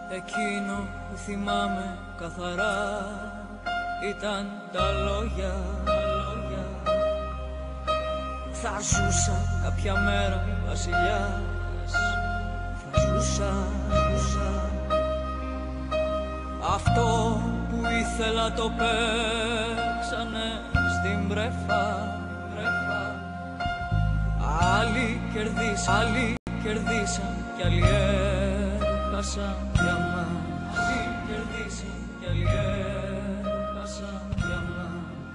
Εκείνο που θυμάμαι καθαρά ήταν τα λόγια. Θα ζούσα κάποια μέρα βασιλιάς, θα ζούσα. Αυτό που ήθελα το παίξανε στην πρέφα. Άλλοι κερδίσαν κι άλλοι έχασαν για μας. Άλλοι κερδίσαν κι άλλοι έχασαν για μας.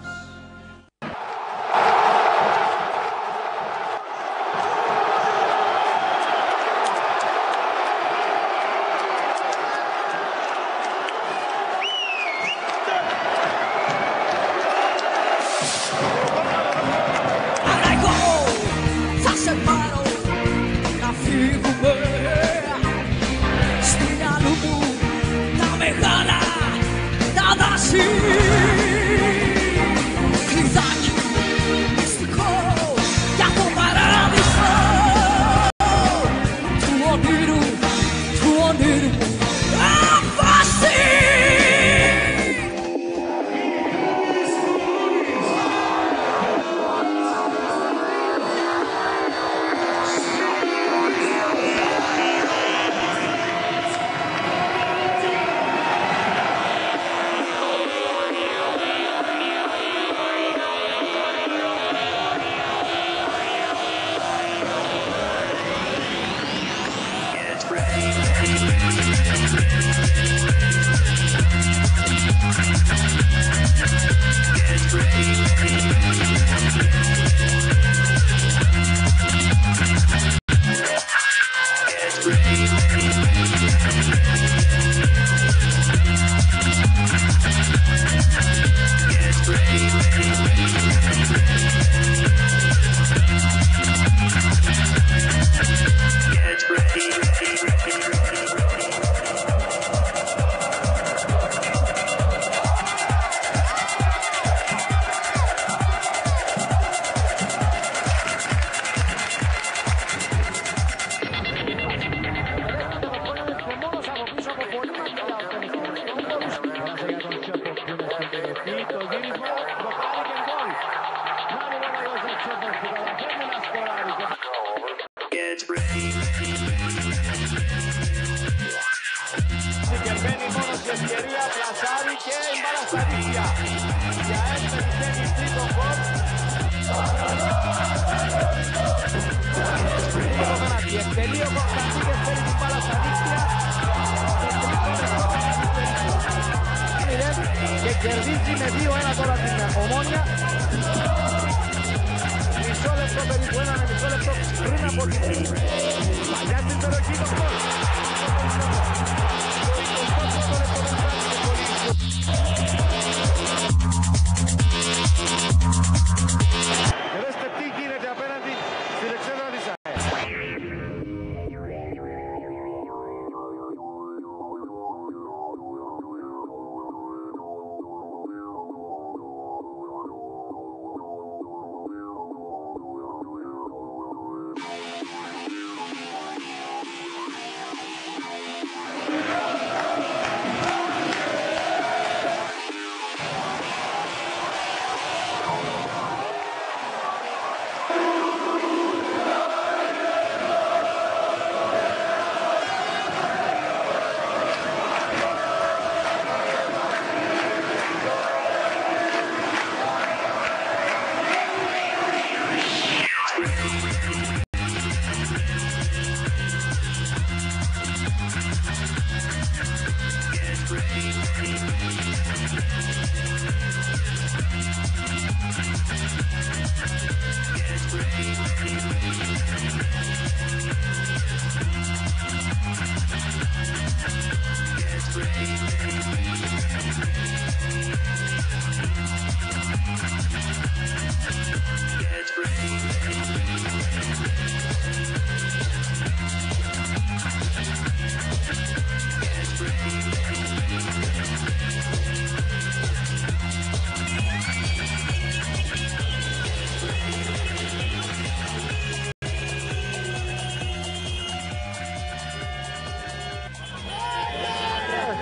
Και κερδίζει με 2-1 τώρα την Ομόνια. Μισό λεπτό περίπου, μισό λεπτό πριν από την παλιά στην περιοχή του γκολ. Και δέστε τι γίνεται απέναντι στη δεξίδρα της ΑΕ.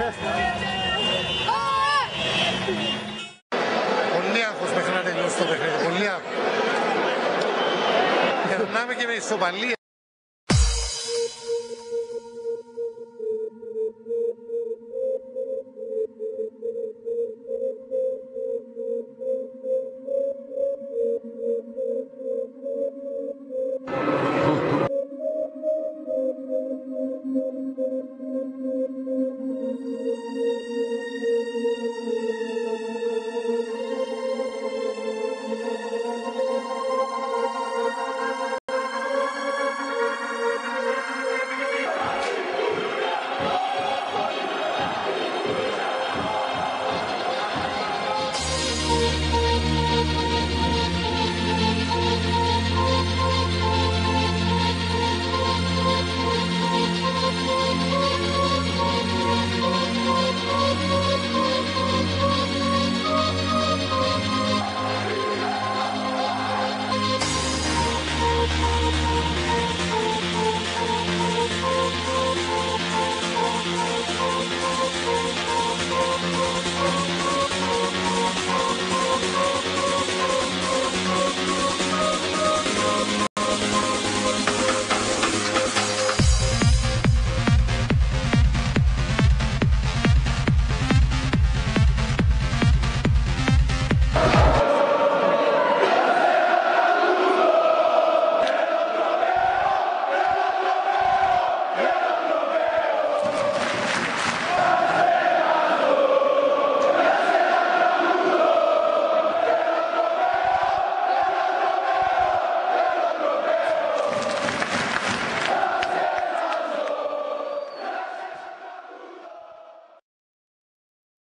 Πολύ άγχος μέχρι να τελειώσει το παιχνίδι. Πολύ άγχος. Περνάμε και με ισοπαλία.